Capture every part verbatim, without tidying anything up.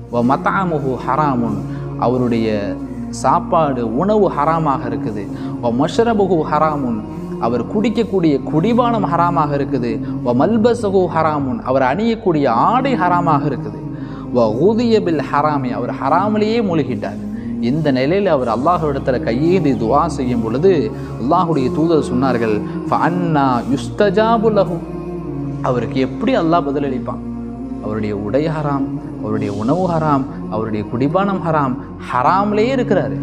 வ மத்அமுஹு ஹராமுன், அவருடைய சாப்பாடு உணவு ஹராமாக இருக்குது. வ மஷ்ரபுஹு ஹராமுன், அவர் குடிக்கக்கூடிய குடிபானம் ஹராமாக இருக்குது. வ மல்பஸுஹு ஹராமுன், அவர் அணியக்கூடிய ஆடை ஹராமாக இருக்குது. வ ஊதிய பில் ஹராமி, அவர் ஹராமிலேயே மூழ்கிட்டார். இந்த நிலையில் அவர் அல்லாஹ்விடத்தில் கையேந்தி துஆ செய்யும் பொழுது அல்லாஹுடைய தூதர் சொன்னார்கள், ஃபஅன்னா யுஸ்தஜாபு லஹு, அவருக்கு எப்படி அல்லாஹ் பதிலளிப்பான்? அவருடைய உடை ஹராம், அவருடைய உணவு ஹராம், அவருடைய குடிபானம் ஹராம், ஹராமிலே இருக்கிறாரு.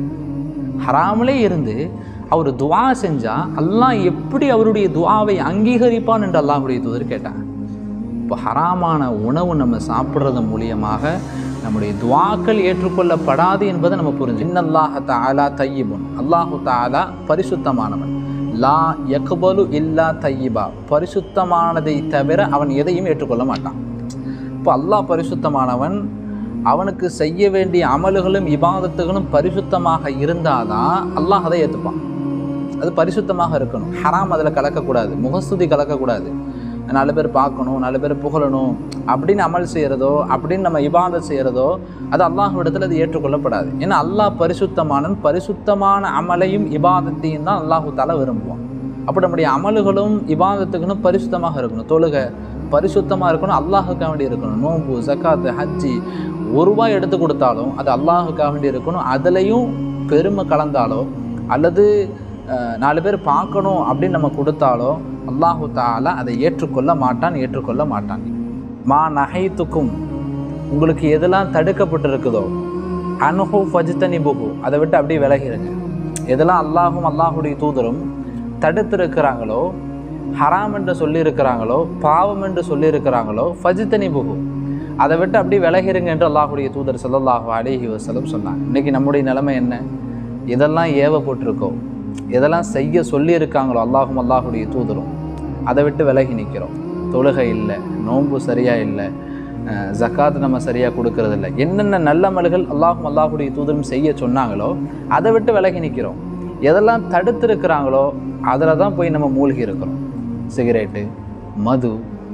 ஹராமிலே இருந்து அவர் துஆ செஞ்சா அல்லாஹ் எப்படி அவருடைய துஆவை அங்கீகரிப்பான் என்று அல்லாஹுடைய தூதர் கேட்டாங்க. இப்போ ஹராமான உணவு நம்ம சாப்பிட்றது மூலியமாக நம்முடைய துஆக்கள் ஏற்றுக்கொள்ளப்படாது என்பதை நம்ம புரிஞ்சு. இன்னல்லாஹ தஆலா தய்யிபுன், அல்லாஹு தஆலா பரிசுத்தமானவன். லா யக்பலு இல்லா தய்யிபா, பரிசுத்தமானதை தவிர அவன் எதையும் ஏற்றுக்கொள்ள மாட்டான். இப்போ அல்லாஹ் பரிசுத்தமானவன், அவனுக்கு செய்ய வேண்டிய அமல்களும் இபாதத்துகளும் பரிசுத்தமாக இருந்தாதான் அல்லாஹ் அதை ஏற்றுப்பான். அது பரிசுத்தமாக இருக்கணும். ஹராம் அதில் கலக்கக்கூடாது, முகஸ்துதி கலக்கக்கூடாது. நாலு பேர் பார்க்கணும், நாலு பேர் புகழணும் அப்படின்னு அமல் செய்கிறதோ, அப்படின்னு நம்ம இபாதத் செய்கிறதோ, அது அல்லாஹ்விடத்தில் அது ஏற்றுக்கொள்ளப்படாது. ஏன்னா அல்லாஹ் பரிசுத்தமானன், பரிசுத்தமான அமலையும் இபாதத்தையும் தான் அல்லாஹு தஆலா விரும்புவான். அப்போ நம்முடைய அமல்களும் இபாதத்துகளும் பரிசுத்தமாக இருக்கணும். தொழுகை பரிசுத்தமாக இருக்கணும், அல்லாஹுக்காக வேண்டி இருக்கணும். நோன்பு, ஜக்காத்து, ஹஜ்ஜி ஒரு ரூபாய் எடுத்து கொடுத்தாலும் அது அல்லாஹுக்காக வேண்டி இருக்கணும். அதுலேயும் பெருமை கலந்தாலோ அல்லது நாலு பேர் பார்க்கணும் அப்படின்னு நம்ம கொடுத்தாலோ அல்லாஹு தஆலா அதை ஏற்றுக்கொள்ள மாட்டான், ஏற்றுக்கொள்ள மாட்டான். மா நஹைத்துக்கும், உங்களுக்கு எதெல்லாம் தடுக்கப்பட்டிருக்குதோ, அன்ஹு ஃபஜ்தனிபுஹு, அதை விட்டு அப்படியே விலகிருங்க. எதெல்லாம் அல்லாஹும் அல்லாஹுடைய தூதரும் தடுத்திருக்கிறாங்களோ, ஹராம் என்று சொல்லியிருக்கிறாங்களோ, பாவம் என்று சொல்லியிருக்கிறாங்களோ, ஃபஜ்தனிபுஹு, அதை விட்டு அப்படியே விலகிருங்க என்று அல்லாஹுடைய தூதர் ஸல்லல்லாஹு அலைஹி வஸல்லம் சொன்னாங்க. இன்றைக்கி நம்முடைய நிலைமை என்ன? இதெல்லாம் ஏவப்பட்டிருக்கோ, எதெல்லாம் செய்ய சொல்லியிருக்காங்களோ அல்லாஹும் அல்லாஹுடைய தூதரும், அதை விட்டு விலகி நிற்கிறோம். தொழுகை இல்லை, நோன்பு சரியாக இல்லை, ஜக்காத் நம்ம சரியாக கொடுக்கறதில்லை. என்னென்ன நல்ல அமல்கள் அல்லாஹும் அல்லாஹுடைய தூதரும் செய்ய சொன்னாங்களோ அதை விட்டு விலகி நிற்கிறோம். எதெல்லாம் தடுத்திருக்கிறாங்களோ அதில் தான் போய் நம்ம மூழ்கி இருக்கிறோம். சிகரெட்டு, மது,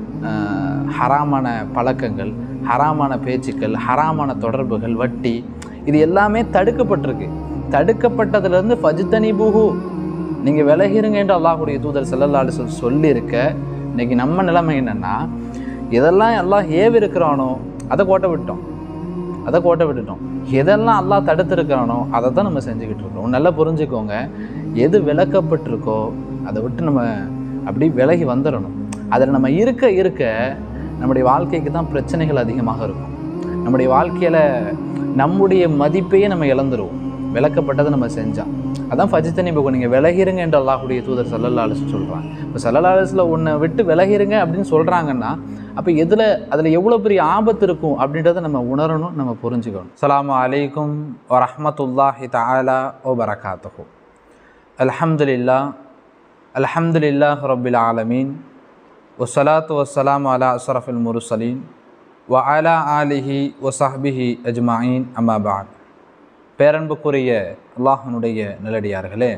ஹராமான பழக்கங்கள், ஹராமான பேச்சுக்கள், ஹராமான தொடர்புகள், வட்டி, இது எல்லாமே தடுக்கப்பட்டிருக்கு. தடுக்கப்பட்டதுலேருந்து ஃபஜ்தனிபுஹு, நீங்கள் விலகிருங்க என்று அல்லாஹுடைய தூதர் ஸல்லல்லாஹு அலைஹி வஸல்லம் சொல்லியிருக்க. இன்றைக்கி நம்ம நிலைமை என்னென்னா, எதெல்லாம் அல்லாஹ் ஏவிருக்கிறானோ அதை கோட்டை விட்டோம், அதை கோட்டை விட்டுட்டோம். எதெல்லாம் அல்லாஹ் தடுத்துருக்கிறானோ அதை தான் நம்ம செஞ்சுக்கிட்டு இருக்கோம். நல்லா புரிஞ்சுக்கோங்க, எது விளக்கப்பட்டிருக்கோ அதை விட்டு நம்ம அப்படி விலகி வந்துடணும். அதில் நம்ம இருக்க இருக்க நம்முடைய வாழ்க்கைக்கு தான் பிரச்சனைகள் அதிகமாக இருக்கும். நம்முடைய வாழ்க்கையில் நம்முடைய மதிப்பையே நம்ம இழந்துருவோம், விளக்கப்பட்டதை நம்ம செஞ்சோம். அதான் ஃபஜ்தனிபுஹு, நீங்கள் விலகிருங்க என்று அல்லாஹுடைய தூதர் ஸல்லல்லாஹு அலைஹி வஸல்லம் சொல்கிறாங்க. இப்போ ஸல்லல்லாஹு அலைஹி வஸல்லம் ஒன்றை விட்டு விலகிருங்க அப்படின்னு சொல்கிறாங்கன்னா, அப்போ எதில் அதில் எவ்வளோ பெரிய ஆபத்து இருக்கும் அப்படின்றத நம்ம உணரணும், நம்ம புரிஞ்சுக்கணும். அஸ்ஸலாமு அலைக்கும் வரஹ்மத்துல்லாஹி தஆலா வ பரகாத்துஹு. அல்ஹம்துலில்லாஹ் அல்ஹம்துலில்லாஹி ரப்பில் ஆலமீன் வஸ்ஸலாத்து வஸ்ஸலாமு அலா அஷ்ரஃபில் முர்ஸலீன் வ அலா ஆலிஹி வ ஸஹ்பிஹி அஜ்மஈன், அம்மா பஅத். பேரன்புக்குரிய அல்லாஹ்வினுடைய நல்லடியார்களே,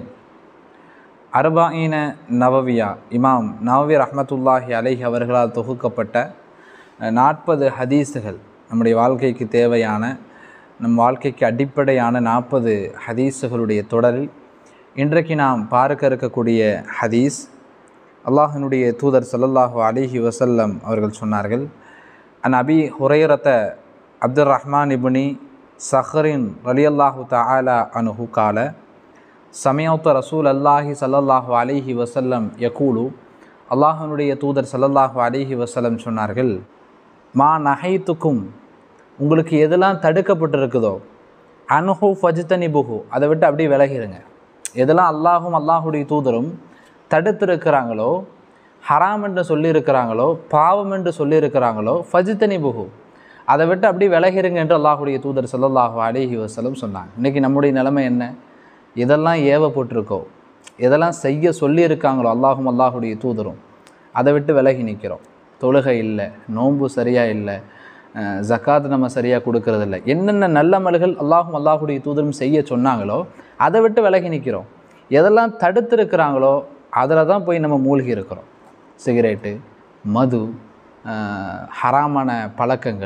அர்பாஈன நவவியா இமாம் நவவி ரஹ்மத்துல்லாஹி அலைஹி அவர்களால் தொகுக்கப்பட்ட நாற்பது ஹதீஸுகள், நம்முடைய வாழ்க்கைக்கு தேவையான, நம் வாழ்க்கைக்கு அடிப்படையான நாற்பது ஹதீஸுகளுடைய தொடரில் இன்றைக்கு நாம் பார்க்க இருக்கக்கூடிய ஹதீஸ், அல்லாஹ்வினுடைய தூதர் ஸல்லல்லாஹு அலைஹி வஸல்லம் அவர்கள் சொன்னார்கள், அன் அபி ஹுரைரத அப்துர் ரஹ்மான் இப்னி சஹரின் ரலியல்லாஹு தஆலா அன்ஹு கால சமயத்து ரசூல் அல்லாஹி ஸல்லல்லாஹு அலைஹி வஸல்லம் யகூலு, அல்லாஹ்வினுடைய தூதர் ஸல்லல்லாஹு அலைஹி வஸல்லம் சொன்னார்கள், மா நஹைத்துக்கும், உங்களுக்கு எதெல்லாம் தடுக்கப்பட்டிருக்குதோ, அன்ஹு ஃபஜ்தனிபுஹு, அதை விட்டு அப்படியே விலகிருங்க. எதெல்லாம் அல்லாஹும் அல்லாஹுடைய தூதரும் தடுத்திருக்கிறாங்களோ, ஹராம் என்று சொல்லியிருக்கிறாங்களோ, பாவம் என்று சொல்லியிருக்கிறாங்களோ, ஃபஜ்தனிபுஹு, அதை விட்டு அப்படியே விலகிருங்க என்று அல்லாஹுடைய தூதர் ஸல்லல்லாஹு அலைஹி வஸல்லம் சொன்னாங்க. இன்றைக்கி நம்முடைய நிலைமை என்ன? எதெல்லாம் ஏவப்பட்டிருக்கோ, எதெல்லாம் செய்ய சொல்லியிருக்காங்களோ அல்லாஹும் அல்லாஹுடைய தூதரும், அதை விட்டு விலகி நிற்கிறோம். தொழுகை இல்லை, நோன்பு சரியாக இல்லை, ஜக்காத் நம்ம சரியாக கொடுக்கறதில்ல. என்னென்ன நல்ல அமல்கள் அல்லாஹும் அல்லாஹுடைய தூதரும் செய்ய சொன்னாங்களோ அதை விட்டு விலகி நிற்கிறோம். எதெல்லாம் தடுத்திருக்கிறாங்களோ அதில் தான் போய் நம்ம மூழ்கி இருக்கிறோம். சிகரெட்டு, மது, ஹராமான பழக்கங்கள்,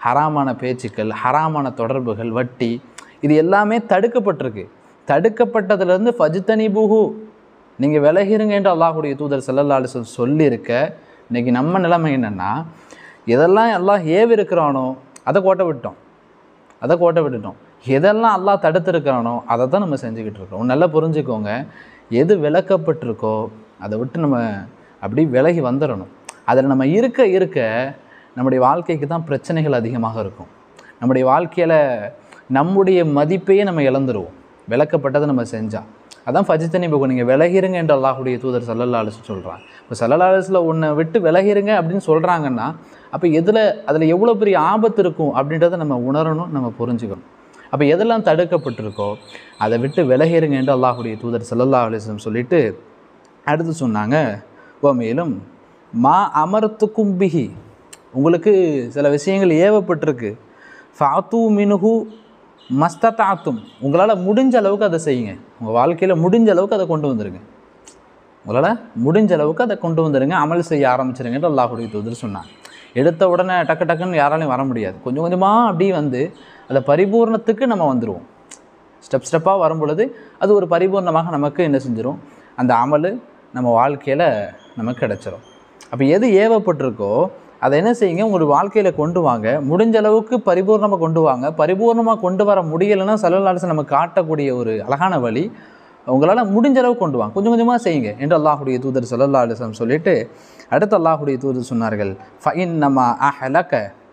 ஹராமான பேச்சுக்கள், ஹராமான தொடர்புகள், வட்டி, இது எல்லாமே தடுக்கப்பட்டிருக்கு. தடுக்கப்பட்டதுலேருந்து ஃபஜ்தனிபுஹு, நீங்கள் விலகிருங்க என்று அல்லாஹுடைய தூதர் ஸல்லல்லாஹு அலைஹி வஸல்லம் சொல்லியிருக்க, இன்றைக்கி நம்ம நிலைமை என்னென்னா, எதெல்லாம் அல்லாஹ் ஏவிருக்கிறானோ அதை கோட்டை விட்டோம் அதை கோட்டை விட்டுட்டோம் எதெல்லாம் அல்லாஹ் தடுத்துருக்கிறானோ அதை தான் நம்ம செஞ்சுக்கிட்டு இருக்கோம். நல்லா புரிஞ்சுக்கோங்க, எது விளக்கப்பட்டிருக்கோ அதை விட்டு நம்ம அப்படி விலகி வந்துடணும். அதில் நம்ம இருக்க இருக்க நம்முடைய வாழ்க்கைக்கு தான் பிரச்சனைகள் அதிகமாக இருக்கும். நம்முடைய வாழ்க்கையில் நம்முடைய மதிப்பையே நம்ம இழந்துருவோம் விளக்கப்பட்டதை நம்ம செஞ்சால். அதான் ஃபஜ்தனிபுஹு, நீங்கள் விலகிருங்க என்று அல்லாஹுடைய தூதர் ஸல்லல்லாஹு அலைஹி வஸல்லம் சொல்கிறாங்க. இப்போ ஸல்லல்லாஹு அலைஹி வஸல்லம் ஒன்றை விட்டு விலகிருங்க அப்படின்னு சொல்கிறாங்கன்னா, அப்போ எதில் அதில் எவ்வளோ பெரிய ஆபத்து இருக்கும் அப்படின்றத நம்ம உணரணும், நம்ம புரிஞ்சுக்கணும். அப்போ எதெல்லாம் தடுக்கப்பட்டிருக்கோ அதை விட்டு விலகிருங்க என்று அல்லாஹுடைய தூதர் ஸல்லல்லாஹு அலைஹி வஸல்லம் சொல்லிவிட்டு அடுத்து சொன்னாங்க, ஓ மேலும் மா அமர்த்துக்கும் பிஹி, உங்களுக்கு சில விஷயங்கள் ஏவப்பட்டிருக்கு, ஃபாத்து மினுஹு மஸ்ததாத்தும், உங்களால் முடிஞ்ச அளவுக்கு அதை செய்யுங்க. உங்கள் வாழ்க்கையில் முடிஞ்ச அளவுக்கு அதை கொண்டு வந்துடுங்க. உங்களால் முடிஞ்ச அளவுக்கு அதை கொண்டு வந்துடுங்க, அமல் செய்ய ஆரம்பிச்சிருங்கன்னு அல்லாஹுடைய தூதர் சொன்னாங்க. எடுத்த உடனே டக்கு டக்குன்னு யாராலையும் வர முடியாது. கொஞ்சம் கொஞ்சமாக அப்படி வந்து அதை பரிபூர்ணத்துக்கு நம்ம வந்துடுவோம். ஸ்டெப் ஸ்டெப்பாக வரும் பொழுது அது ஒரு பரிபூர்ணமாக நமக்கு என்ன செஞ்சிடும், அந்த அமல் நம்ம வாழ்க்கையில் நமக்கு கிடச்சிரும். அப்போ எது ஏவப்பட்டிருக்கோ அதை என்ன செய்யுங்க, உங்களுடைய வாழ்க்கையில் கொண்டு வாங்க. முடிஞ்ச அளவுக்கு பரிபூர்ணமாக கொண்டு வாங்க. பரிபூர்ணமாக கொண்டு வர முடியலைன்னா ஸல்லல்லாஹு அலைஹி வஸல்லம் நமக்கு காட்டக்கூடிய ஒரு அழகான வழி, உங்களால் முடிஞ்ச அளவுக்கு கொண்டு வாங்க, கொஞ்சம் கொஞ்சமாக செய்யுங்க என்று அல்லாஹுடைய தூதர் ஸல்லல்லாஹு அலைஹி வஸல்லம் சொல்லிவிட்டு அடுத்து அல்லாஹுடைய தூதர் சொன்னார்கள், ஃபஇன்னமா அஹலக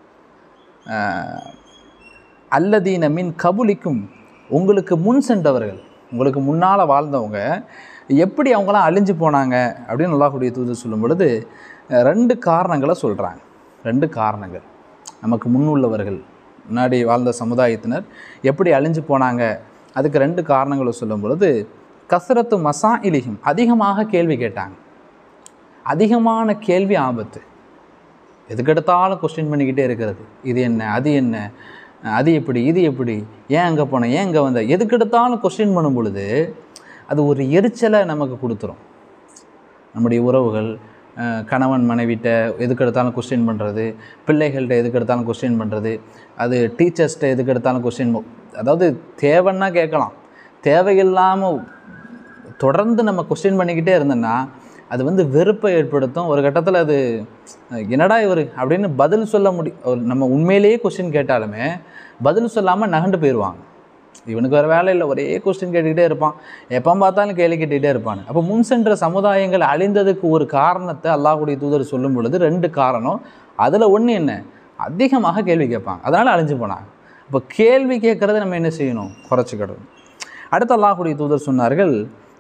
அல்லதீன மின் கபுலிக்கும், உங்களுக்கு முன் சென்றவர்கள், உங்களுக்கு முன்னால் வாழ்ந்தவங்க எப்படி அவங்களாம் அழிஞ்சு போனாங்க அப்படின்னு அல்லாஹுடைய தூதர் சொல்லும் பொழுது ரெண்டு காரணங்களை சொல்கிறாங்க. ரெண்டு காரணங்கள், நமக்கு முன்னுள்ளவர்கள், முன்னாடி வாழ்ந்த சமுதாயத்தினர் எப்படி அழிஞ்சு போனாங்க, அதுக்கு ரெண்டு காரணங்களை சொல்லும் பொழுது, கஸ்ரத்து மசா இலிஹிம், அதிகமாக கேள்வி கேட்டாங்க. அதிகமான கேள்வி ஆபத்து. எதுக்கெடுத்தாலும் கொஸ்டின் பண்ணிக்கிட்டே இருக்கிறது, இது என்ன, அது என்ன, அது எப்படி, இது எப்படி, ஏன் அங்கே போனேன், ஏன் இங்கே வந்த, எதுக்கெடுத்தாலும் கொஸ்டின் பண்ணும் பொழுது அது ஒரு எரிச்சலை நமக்கு கொடுத்துரும். நம்முடைய உறவுகள், கணவன் மனைவிட்ட எதுக்கெடுத்தாலும் கொஸ்டின் பண்ணுறது, பிள்ளைகள்கிட்ட எதுக்கெடுத்தாலும் கொஸ்டின் பண்ணுறது, அது டீச்சர்ஸ்கிட்ட எதுக்கெடுத்தாலும் கொஸ்டின், அதாவது தேவைன்னா கேட்கலாம், தேவையில்லாமல் தொடர்ந்து நம்ம கொஸ்டின் பண்ணிக்கிட்டே இருந்தோன்னா அது வந்து வெறுப்பை ஏற்படுத்தும். ஒரு கட்டத்தில் அது என்னடா இவர் அப்படின்னு பதில் சொல்ல முடியும். நம்ம உண்மையிலேயே கொஸ்டின் கேட்டாலுமே பதில் சொல்லாமல் நகண்டு போயிடுவாங்க. இவனுக்கு வேறு வேலை இல்லை, ஒரே கொஸ்டின் கேட்டுக்கிட்டே இருப்பான், எப்போ பார்த்தாலும் கேள்வி கேட்டுக்கிட்டே இருப்பான். அப்போ முன் சென்ற சமுதாயங்கள் அழிந்ததுக்கு ஒரு காரணத்தை அல்லாஹுடைய தூதர் சொல்லும் பொழுது ரெண்டு காரணம். அதில் ஒன்று என்ன, அதிகமாக கேள்வி கேட்பாங்க, அதனால் அழிஞ்சு போனாங்க. இப்போ கேள்வி கேட்குறத நம்ம என்ன செய்யணும், குறைச்சிக்கிடணும். அடுத்து அல்லாஹுடைய தூதர் சொன்னார்கள்,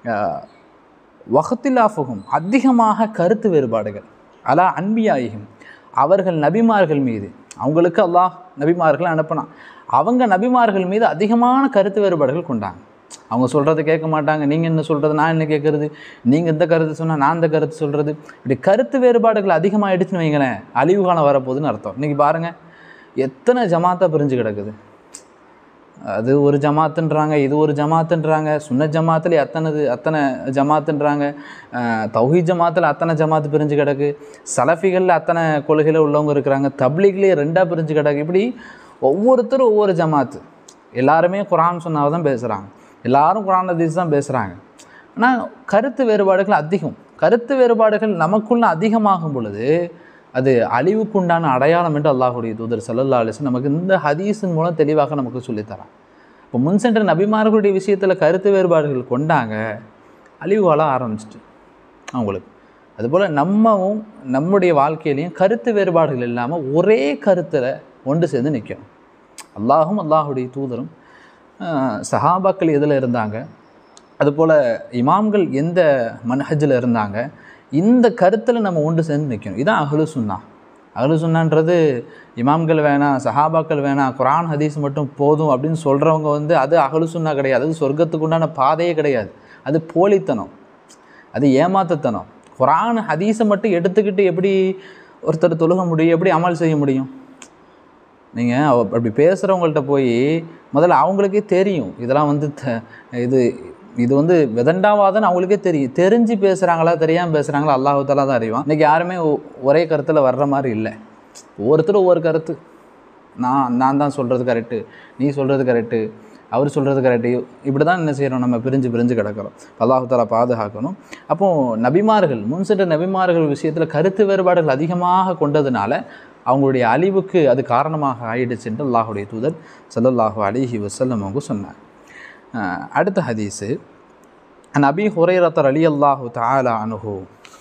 வஹ்திலாஃபுஹும், அதிகமாக கருத்து வேறுபாடுகள், அலா அன்பியாயிஹிம், அவர்கள் நபிமார்கள் மீது, அவங்களுக்கு அல்லாஹ் நபிமார்கள் அனுப்பினான், அவங்க நபிமார்கள் மீது அதிகமான கருத்து வேறுபாடுகள் கொண்டாங்க. அவங்க சொல்கிறத கேட்க மாட்டாங்க, நீங்கள் என்ன சொல்கிறது, நான் என்ன கேட்குறது, நீங்கள் இந்த கருத்து சொன்னால் நான் இந்த கருத்து சொல்கிறது, இப்படி கருத்து வேறுபாடுகள் அதிகமாகிடுச்சுன்னு வைங்களேன், அழிவு காலம் வரப்போகுதுன்னு அர்த்தம். இன்றைக்கி பாருங்கள், எத்தனை ஜமாத்தாக பிரிஞ்சு கிடக்குது. அது ஒரு ஜமாத்துன்றாங்க, இது ஒரு ஜமாத்துன்றாங்க, சுன்ன ஜமாத்தில் அத்தனை அத்தனை ஜமாத்துன்றாங்க, தௌஹீத் ஜமாத்தில் அத்தனை ஜமாத்து பிரிஞ்சு கிடக்கு, சலஃபிகளில் அத்தனை கொள்கையில் உள்ளவங்க இருக்கிறாங்க, தப்லீக்லேயே ரெண்டாக பிரிஞ்சு கிடக்கு. இப்படி ஒவ்வொருத்தரும் ஒவ்வொரு ஜமாத்து, எல்லாருமே குரான் சுன்னாவை தான் பேசுகிறாங்க, எல்லாரும் குரான் ஹதீஸ் தான் பேசுகிறாங்க. ஆனால் கருத்து வேறுபாடுகள் அதிகம். கருத்து வேறுபாடுகள் நமக்குள்ள அதிகமாகும் பொழுது அது அழிவுக்குண்டான அடையாளம் என்று அல்லாஹுடைய தூதர் ஸல்லல்லாஹு அலைஹி வஸல்லம் நமக்கு இந்த ஹதீஸின் மூலம் தெளிவாக நமக்கு சொல்லித்தரான். இப்போ முன் சென்ற நபிமார்களுடைய விஷயத்தில் கருத்து வேறுபாடுகள் கொண்டாங்க, அழிவு வாழ ஆரம்பிச்சிட்டு அவங்களுக்கு. அதுபோல் நம்மவும் நம்முடைய வாழ்க்கையிலையும் கருத்து வேறுபாடுகள் இல்லாமல் ஒரே கருத்தில் ஒன்று சேர்ந்து நிற்கணும். அல்லாஹும் அல்லாஹுடைய தூதரும் சஹாபாக்கள் எதில் இருந்தாங்க, அதுபோல் இமாம்கள் எந்த மன்ஹஜில் இருந்தாங்க, இந்த கருத்தில் நம்ம ஒன்று சேர்ந்து நிற்கணும். இதுதான் அஹ்லு சுன்னா. அஹ்லு சுன்னான்றது இமாம்கள் வேணாம், சஹாபாக்கள் வேணாம், குரான் ஹதீஸ் மட்டும் போதும் அப்படின்னு சொல்கிறவங்க வந்து அது அஹ்லு சுன்னா கிடையாது. அது சொர்க்கத்துக்கு உண்டான பாதையே கிடையாது. அது போலித்தனம், அது ஏமாத்தத்தனம். குரான் ஹதீஸை மட்டும் எடுத்துக்கிட்டு எப்படி ஒருத்தர் தொழுக முடியும், எப்படி அமல் செய்ய முடியும்? நீங்கள் அப்படி பேசுகிறவங்கள்ட்ட போய் முதல்ல அவங்களுக்கே தெரியும் இதெல்லாம் வந்து இது இது வந்து விதண்டாவாதன்னு அவங்களுக்கே தெரியும். தெரிஞ்சு பேசுகிறாங்களா தெரியாமல் பேசுகிறாங்களா அல்லாஹ் தஆலா தான் அறிவான். இன்றைக்கி யாருமே ஒரே கருத்தில் வர்ற மாதிரி இல்லை, ஒவ்வொருத்தரும் ஒவ்வொரு கருத்து. நான் நான் தான் சொல்கிறது கரெக்டு, நீ சொல்கிறது கரெக்டு, அவர் சொல்கிறது கரெக்டு, இப்படி தான் என்ன செய்கிறோம், நம்ம பிரிஞ்சு பிரிஞ்சு கிடக்கிறோம். அல்லாஹ் தஆலா பாதுகாக்கணும். அப்போது நபிமார்கள், முன் சென்ற நபிமார்கள் விஷயத்தில் கருத்து வேறுபாடுகள் அதிகமாக கொண்டதுனால அவங்களுடைய அழிவுக்கு அது காரணமாக ஆயிடுச்சு என்று அல்லாஹுடைய தூதர் ஸல்லல்லாஹு அலைஹி வஸல்லம் அவங்க சொன்னார். அடுத்த ஹதீஸு, நபி ஹுரைரத் ரலியல்லாஹு தஆலா அன்ஹு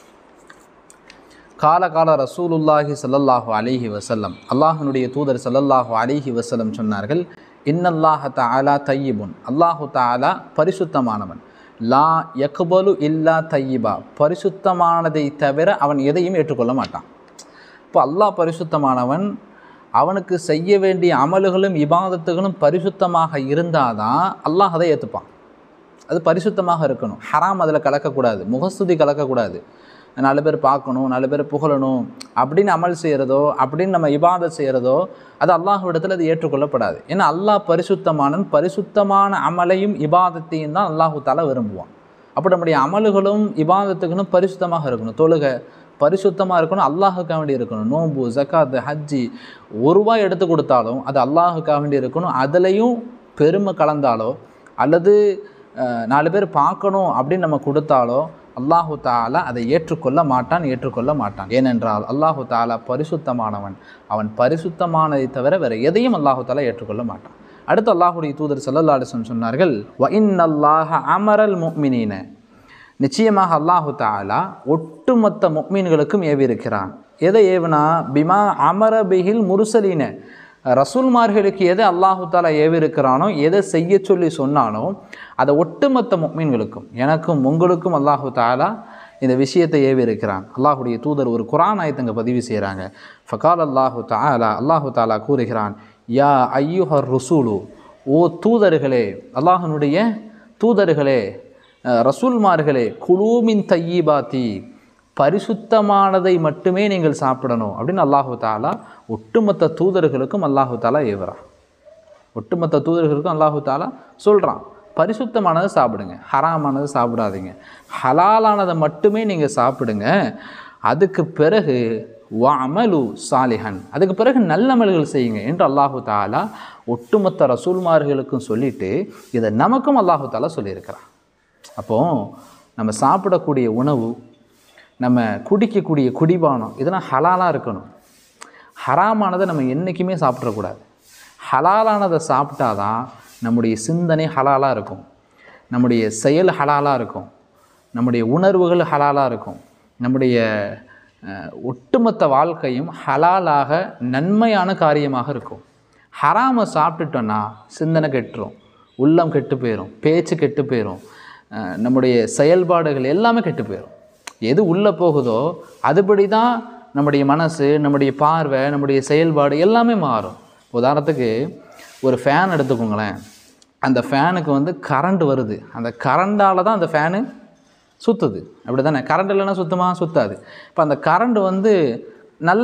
கால கால ரசூலுல்லாஹி ஸல்லல்லாஹு அலைஹி வஸல்லம், அல்லாஹ்வுடைய தூதர் ஸல்லல்லாஹு அலைஹி வஸல்லம் சொன்னார்கள், இன்னல்லாஹ தஆலா தய்யிபுன், அல்லாஹு தஆலா பரிசுத்தமானவன், லா யக்பலு இல்லா தய்யிபா, பரிசுத்தமானதை தவிர அவன் எதையும் ஏற்றுக்கொள்ள மாட்டான். இப்போ அல்லாஹ் பரிசுத்தமானவன், அவனுக்கு செய்ய வேண்டிய அமல்களும் இபாதத்துகளும் பரிசுத்தமாக இருந்தால் தான் அல்லாஹ் அதை ஏற்றுப்பான். அது பரிசுத்தமாக இருக்கணும். ஹராம் அதில் கலக்கக்கூடாது, முகஸ்துதி கலக்கக்கூடாது. நாலு பேர் பார்க்கணும், நாலு பேர் புகழணும் அப்படின்னு அமல் செய்கிறதோ, அப்படின்னு நம்ம இபாதத் செய்கிறதோ, அது அல்லாஹ்விடத்தில் அது ஏற்றுக்கொள்ளப்படாது. ஏன்னா அல்லாஹ் பரிசுத்தமானன், பரிசுத்தமான அமலையும் இபாதத்தையும் தான் அல்லாஹு தஆலா விரும்புவான். அப்போ நம்முடைய அமல்களும் இபாதத்துகளும் பரிசுத்தமாக இருக்கணும். தொழுகை பரிசுத்தமாக இருக்கணும், அல்லாஹுக்காக வேண்டி இருக்கணும். நோம்பு, ஜக்காத், ஹஜ்ஜி ஒரு ரூபாய் எடுத்து கொடுத்தாலும் அது அல்லாஹுக்காக வேண்டி இருக்கணும். அதுலேயும் பெருமை கலந்தாலோ அல்லது நாலு பேர் பார்க்கணும் அப்படின்னு நம்ம கொடுத்தாலோ அல்லாஹு தஆலா அதை ஏற்றுக்கொள்ள மாட்டான், ஏற்றுக்கொள்ள மாட்டான். ஏனென்றால் அல்லாஹு தஆலா பரிசுத்தமானவன், அவன் பரிசுத்தமானதை தவிர வேறு எதையும் அல்லாஹு தஆலா ஏற்றுக்கொள்ள மாட்டான். அடுத்து அல்லாஹுடைய தூதர் ஸல்லல்லாஹு அலைஹி வஸல்லம் சொன்னார்கள், வ இன்னல்லாஹ அமரல் முஃமினீன, நிச்சயமாக அல்லாஹு தஆலா ஒட்டுமொத்த முஃமின்களுக்கும் ஏவி இருக்கிறான். எதை ஏவினா, பிமா அமர பிஹில் முர்சலீன, ரசூல்மார்களுக்கு எதை அல்லாஹு தஆலா ஏவி இருக்கிறானோ, எதை செய்ய சொல்லி சொன்னானோ அதை ஒட்டுமொத்த முஃமின்களுக்கும், எனக்கும் உங்களுக்கும் அல்லாஹு தஆலா இந்த விஷயத்தை ஏவி இருக்கிறான். அல்லாஹுடைய தூதர் ஒரு குர்ஆன் ஆயத்தங்க பதிவு செய்கிறாங்க. ஃபகால் அல்லாஹு தஆலா, அல்லாஹு தஆலா கூறுகிறான், யா ஐயுஹர் ருசூலு, ஓ தூதர்களே, அல்லாஹனுடைய தூதர்களே, ரசூல்மார்களே, குலூமின் தையிபாத்தி, பரிசுத்தமானதை மட்டுமே நீங்கள் சாப்பிடணும் அப்படின்னு அல்லாஹு தஆலா ஒட்டுமொத்த தூதர்களுக்கும் அல்லாஹு தஆலா ஏவுறான். ஒட்டுமொத்த தூதர்களுக்கும் அல்லாஹு தஆலா சொல்கிறான், பரிசுத்தமானதை சாப்பிடுங்க, ஹராமானதை சாப்பிடாதீங்க, ஹலாலானதை மட்டுமே நீங்கள் சாப்பிடுங்க. அதுக்கு பிறகு வஅமலு சாலிஹன், அதுக்கு பிறகு நல்ல அமல்கள் செய்யுங்க என்று அல்லாஹு தஆலா ஒட்டுமொத்த ரசூல்மார்களுக்கும் சொல்லிட்டு இதை நமக்கும் அல்லாஹு தஆலா சொல்லியிருக்கிறான். அப்போது நம்ம சாப்பிடக்கூடிய உணவு, நம்ம குடிக்கக்கூடிய குடிபானம் இதெல்லாம் ஹலாலாக இருக்கணும். ஹராமானதை நம்ம என்றைக்குமே சாப்பிட்றக்கூடாது. ஹலாலானதை சாப்பிட்டாதான் நம்முடைய சிந்தனை ஹலாலாக இருக்கும், நம்முடைய செயல் ஹலாலாக இருக்கும், நம்முடைய உணர்வுகள் ஹலாலாக இருக்கும், நம்முடைய ஒட்டுமொத்த வாழ்க்கையும் ஹலாலாக நன்மையான காரியமாக இருக்கும். ஹராமை சாப்பிட்டுட்டோன்னா சிந்தனை கெட்டுரும், உள்ளம் கெட்டு போயிடும், பேச்சு கெட்டு போயிடும், நம்முடைய செயல்பாடுகள் எல்லாமே கெட்டு போயிடும். எது உள்ளே போகுதோ அதுபடி தான் நம்முடைய மனசு, நம்முடைய பார்வை, நம்முடைய செயல்பாடு எல்லாமே மாறும். உதாரணத்துக்கு ஒரு ஃபேன் எடுத்துக்கோங்களேன். அந்த ஃபேனுக்கு வந்து கரண்ட் வருது, அந்த கரண்டால் தான் அந்த ஃபேனு சுற்றுது, அப்படி தானே? கரண்ட் இல்லைன்னா சுத்தமா சுற்றாது. இப்போ அந்த கரண்ட் வந்து நல்ல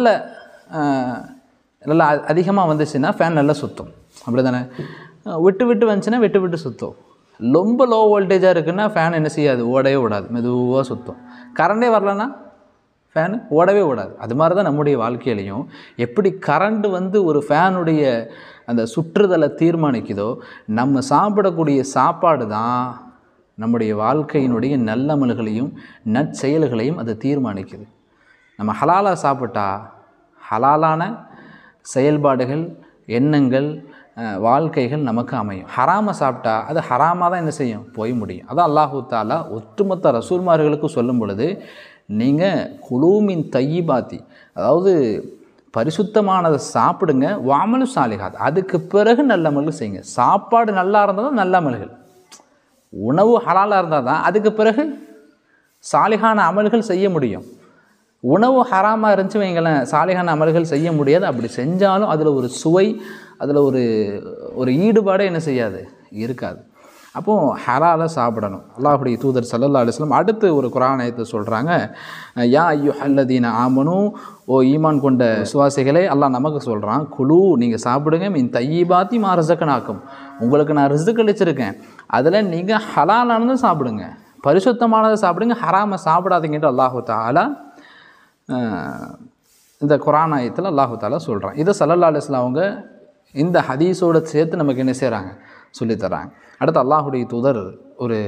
நல்லா அதிகமாக வந்துச்சுன்னா ஃபேன் நல்லா சுற்றும், அப்படி தானே? விட்டு விட்டு வந்துச்சுன்னா விட்டு விட்டு சுற்றும். ரொம்ப லோ வோல்டேஜாக இருக்குன்னா ஃபேன் என்ன செய்யாது, ஓடவே ஓடாது, மெதுவாக சுற்றும். கரண்டே வரலன்னா ஃபேனு ஓடவே ஓடாது. அது மாதிரி தான் நம்முடைய வாழ்க்கையிலையும் எப்படி கரண்ட் வந்து ஒரு ஃபேனுடைய அந்த சுற்றுதலை தீர்மானிக்குதோ, நம்ம சாப்பிடக்கூடிய சாப்பாடு தான் நம்முடைய வாழ்க்கையினுடைய நல்லமல்களையும் நற்செயல்களையும் அது தீர்மானிக்குது. நம்ம ஹலாலாக சாப்பிட்டா ஹலாலான செயல்பாடுகள், எண்ணங்கள், வாழ்க்கைகள் நமக்கு அமையும். ஹராமை சாப்பிட்டா அது ஹராமாக தான் என்ன செய்யும், போய் முடியும். அதான் அல்லாஹு தஆலா ஒட்டுமொத்த ரசூல்மார்களுக்கு சொல்லும் பொழுது, நீங்கள் குலூமின் தையிபாத்தி, அதாவது பரிசுத்தமானதை சாப்பிடுங்க, வஅமலு சாலிஹாத், அதுக்கு பிறகு நல்ல அமல்கள் செய்யுங்க. சாப்பாடு நல்லா இருந்தால் தான் நல்ல அமல்கள், உணவு ஹலாலாக இருந்தால் தான் அதுக்கு பிறகு சாலிஹான அமல்கள் செய்ய முடியும். உணவு ஹராமாக இருந்துச்சு வைங்களேன், சாலிஹான அமல்கள் செய்ய முடியாது. அப்படி செஞ்சாலும் அதில் ஒரு சுவை, அதில் ஒரு ஒரு ஈடுபாடே என்ன செய்யாது, இருக்காது. அப்போது ஹலாலாக சாப்பிடணும். அல்லாஹுடைய தூதர் ஸல்லல்லாஹு அலைஹி வஸல்லம் அடுத்து ஒரு குர்ஆன் ஆயத்தை சொல்கிறாங்க, யா அய்யுஹல்லதீன ஆமனு, ஓ ஈமான் கொண்ட விசுவாசிகளே, அல்லாஹ் நமக்கு சொல்கிறான், குலு, நீங்கள் சாப்பிடுங்க, மின் தையிபாத்தி மா ரஸக்னாக்கும், உங்களுக்கு நான் ரிஸ்க் அளிச்சிருக்கேன், அதில் நீங்கள் ஹலாலானதை சாப்பிடுங்க, பரிசுத்தமானதை சாப்பிடுங்க, ஹராமை சாப்பிடாதீங்கன்ட்டு அல்லாஹு தஆலா இந்த குர்ஆன் ஆயத்தில் அல்லாஹு தஆலா சொல்கிறான். இதை ஸல்லல்லாஹு அலைஹி வஸல்லம் அவங்க இந்த ஹதீஸோடு சேர்த்து நமக்கு என்ன செய்கிறாங்க, சொல்லித்தராங்க. அடுத்து அல்லாஹுடைய தூதர் ஒரு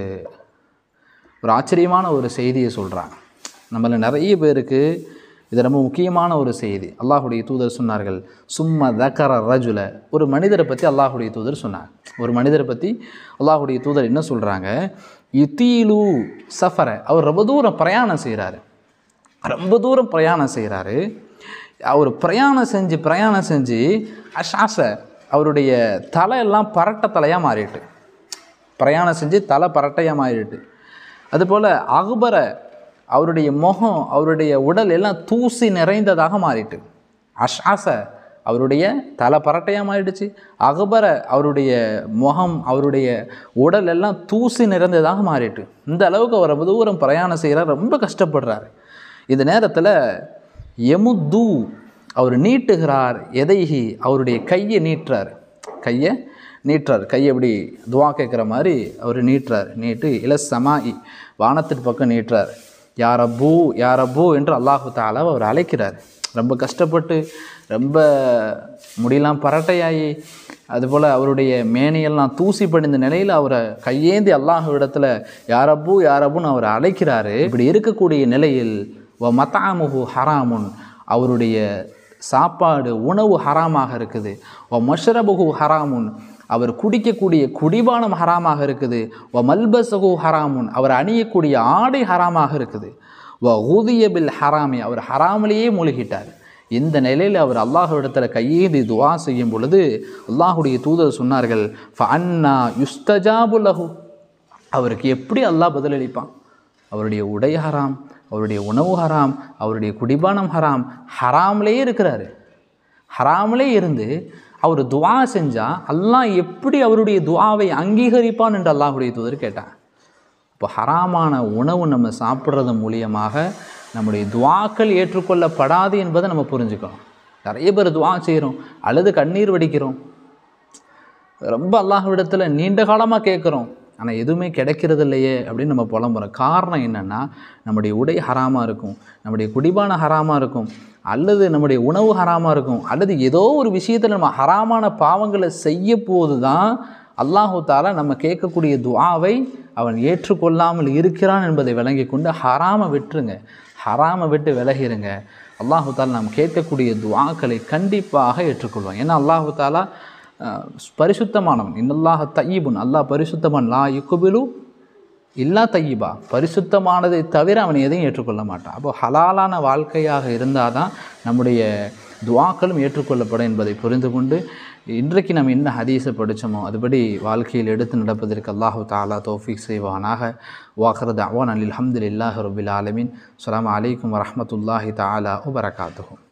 ஒரு ஆச்சரியமான ஒரு செய்தியை சொல்கிறாங்க. நம்மள நிறைய பேருக்கு இது ரொம்ப முக்கியமான ஒரு செய்தி. அல்லாஹுடைய தூதர் சொன்னார்கள், சும்மா தக்கர ரஜுல, ஒரு மனிதரை பற்றி அல்லாஹுடைய தூதர் சொன்னாங்க. ஒரு மனிதரை பற்றி அல்லாஹுடைய தூதர் என்ன சொல்கிறாங்க, யுத்தீலு சஃபரை, அவர் ரொம்ப தூரம் பிரயாணம் செய்கிறாரு. ரொம்ப தூரம் பிரயாணம் செய்கிறாரு. அவர் பிரயாணம் செஞ்சு பிரயாணம் செஞ்சு அஷாச, அவருடைய தலையெல்லாம் பரட்டை தலையாக மாறிட்டு, பிரயாணம் செஞ்சு தலை பரட்டையாக மாறிட்டு. அதுபோல் அக்பர, அவருடைய முகம், அவருடைய உடல் எல்லாம் தூசி நிறைந்ததாக மாறிட்டு. அஷாச, அவருடைய தலை பரட்டையாக மாறிடுச்சு. அக்பர, அவருடைய முகம், அவருடைய உடல் எல்லாம் தூசி நிறைந்ததாக மாறிட்டு. இந்த அளவுக்கு அவர் ரொம்ப தூரம் பிரயாணம் செய்கிறார், ரொம்ப கஷ்டப்படுறார். இந்த நேரத்தில் எமுத்து, அவர் நீட்டுகிறார், எதைஹி, அவருடைய கையை நீட்டுறார், கையை நீட்டுறார், கையை எப்படி துவா கேட்குற மாதிரி அவர் நீட்டுறார். நீட்டு இலஸ் சமாஇ, வானத்தின் பக்கம் நீட்டுறார். யாரப்பூ யாரப்பூ என்று அல்லாஹு தஆலா அவர் அழைக்கிறார். ரொம்ப கஷ்டப்பட்டு, ரொம்ப முடியெல்லாம் பரட்டையாகி, அதுபோல் அவருடைய மேனியெல்லாம் தூசி படிந்த நிலையில் அவரை கையேந்தி அல்லாஹ் இடத்துல யாரப்பூ யாரப்புன்னு அவரை அழைக்கிறாரு. இப்படி இருக்கக்கூடிய நிலையில் வ மத்அமுஹு ஹராமுன், அவருடைய சாப்பாடு உணவு ஹராமாக இருக்குது. வ மஷ்ரபுஹு ஹராமுன், அவர் குடிக்கக்கூடிய குடிபானம் ஹராமாக இருக்குது. வ மல்பஸஹு ஹராமுன், அவர் அணியக்கூடிய ஆடை ஹராமாக இருக்குது. வ ஊதிய பில் ஹராமி, அவர் ஹராமிலேயே மூழ்கிட்டார். இந்த நிலையில் அவர் அல்லாஹ் இடத்துல கையேந்தி துவா செய்யும் பொழுது அல்லாஹுடைய தூதர் சொன்னார்கள், ஃபஅன்னா யுஸ்தஜாபு லஹு, அவருக்கு எப்படி அல்லாஹ் பதிலளிப்பான்? அவருடைய உடை ஹராம், அவருடைய உணவு ஹராம், அவருடைய குடிபானம் ஹராம், ஹராமிலேயே இருக்கிறாரு. ஹராமிலே இருந்து அவர் துவா செஞ்சால் அல்லாஹ் எப்படி அவருடைய துவாவை அங்கீகரிப்பான் என்று அல்லாஹுடைய தூதர் கேட்டான். இப்போ ஹராமான உணவு நம்ம சாப்பிட்றது மூலியமாக நம்முடைய துவாக்கள் ஏற்றுக்கொள்ளப்படாது என்பதை நம்ம புரிஞ்சுக்கணும். நிறைய பேர் துவா செய்கிறோம், அல்லது கண்ணீர் வடிக்கிறோம், ரொம்ப அல்லாஹ்விடத்தில் நீண்ட காலமாக கேட்குறோம், ஆனால் எதுவுமே கிடைக்கிறது இல்லையே அப்படின்னு நம்ம புலம்புறோம். காரணம் என்னென்னா, நம்முடைய உடை ஹராமாக இருக்கும், நம்முடைய குடிபான ஹராமாக இருக்கும், அல்லது நம்முடைய உணவு ஹராமாக இருக்கும், அல்லது ஏதோ ஒரு விஷயத்தில் நம்ம ஹராமான பாவங்களை செய்ய போது தான் அல்லாஹு தஆலா நம்ம கேட்கக்கூடிய துஆவை அவன் ஏற்றுக்கொள்ளாமல் இருக்கிறான் என்பதை விளங்கி கொண்டு ஹராமை விட்டுருங்க, ஹராமை விட்டு விலகிருங்க. அல்லாஹு தஆலா நாம் கேட்கக்கூடிய துஆக்களை கண்டிப்பாக ஏற்றுக்கொள்வான். ஏன்னா அல்லாஹு தஆலா பரிசுத்தமானவன். இன்னல்லாஹ தய்யிபுன், அல்லாஹ் பரிசுத்தமான். லா யுக்பிலு இல்லா தையிபா, பரிசுத்தமானதை தவிர அவன் எதையும் ஏற்றுக்கொள்ள மாட்டான். அப்போ ஹலாலான வாழ்க்கையாக இருந்தால் தான் நம்முடைய துஆக்களும் ஏற்றுக்கொள்ளப்படும் என்பதை புரிந்து கொண்டு இன்றைக்கு நம்ம என்ன ஹதீஸை படித்தோமோ அதுபடி வாழ்க்கையில் எடுத்து நடப்பதற்கு அல்லாஹு தஆலா தௌஃபீக் செய்வானாக. வாஹிரு தஅவானா அல்ஹம்துலில்லாஹி ரப்பில் ஆலமீன். அஸ்ஸலாமு அலைக்கும் வரஹ்மத்துல்லாஹி தஆலா வபரகாத்துஹு.